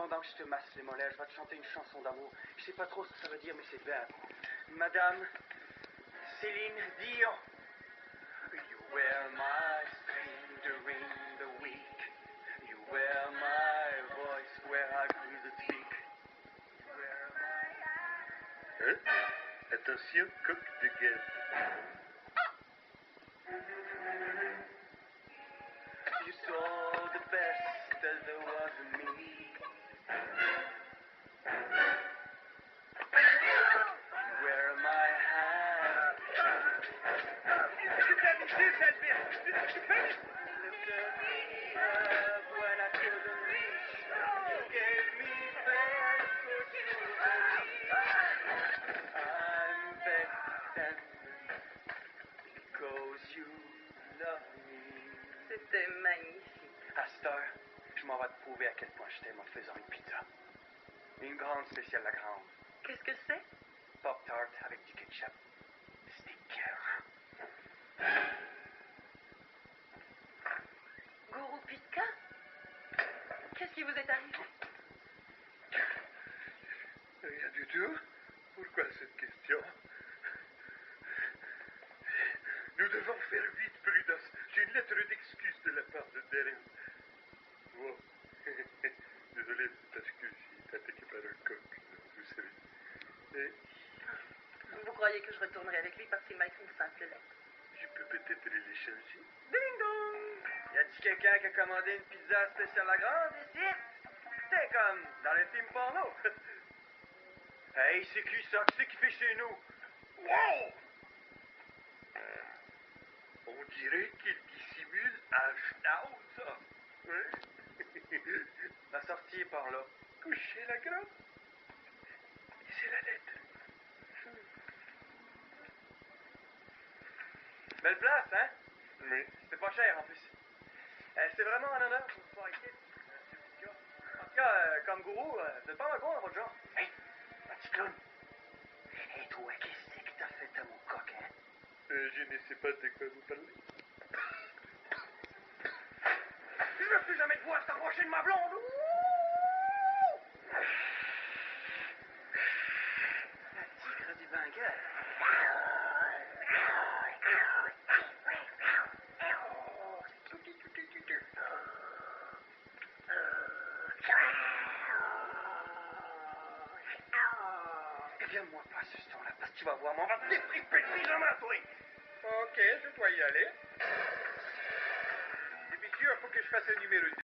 attendant que je te masse les mollets, je vais te chanter une chanson d'amour. Je sais pas trop ce que ça veut dire, mais c'est bien. Madame Céline Dion. You were my strain during the week. You were my voice where I couldn't speak. You were my... Hein? Attention, coque de guêpe. You saw the best that there was in me. You were my hand. Lifted me up when I couldn't reach. You gave me faith to believe. I'm better because you love me. C'était magnifique. À cette heure, je m'en vais te prouver à quel point je t'aime en te faisant une pizza. Une grande spéciale la grande. Qu'est-ce que c'est? Pop-tart avec du ketchup. C'est écœurant. Gourou Pitka? Qu'est-ce qui vous est arrivé? Rien du tout. Pourquoi cette question? Nous devons faire vite, Prudence. J'ai une lettre d'excuse de la part de Darren. Oh. Désolé, parce que j'ai été attaqué par un coq, vous savez. Et Vous croyez que je retournerai avec lui parce qu'il m'a écrit une simple lettre? je peux peut-être l'échanger. Ding dong! Y a-t-il quelqu'un qui a commandé une pizza spéciale la grande ici? C'est comme dans les films porno. Hey, c'est qui ça? Qu'est-ce qu'il fait chez nous? Wow! On dirait qu'il dissimule un schnauzer. Ouais. La sortie est par là. Couchez la grande. C'est la lettre. Belle place, hein? Oui. C'est pas cher en plus. C'est vraiment un honneur pour vous voir ici, monsieur Pitka. En tout cas, comme gourou, vous êtes pas mal bon dans votre genre. Hey, petit clown. Hey, toi, qu'est-ce que t'as fait à mon coq, hein? Je ne sais pas de quoi vous parlez. Je veux plus jamais te voir t'approcher de ma blonde! La tigre du Bengale. Viens-moi pas ce son-là, parce que tu vas voir, on va te détriper le pyjama, toi! Ok, je dois y aller. Et puis sûr, faut que je fasse un numéro 2.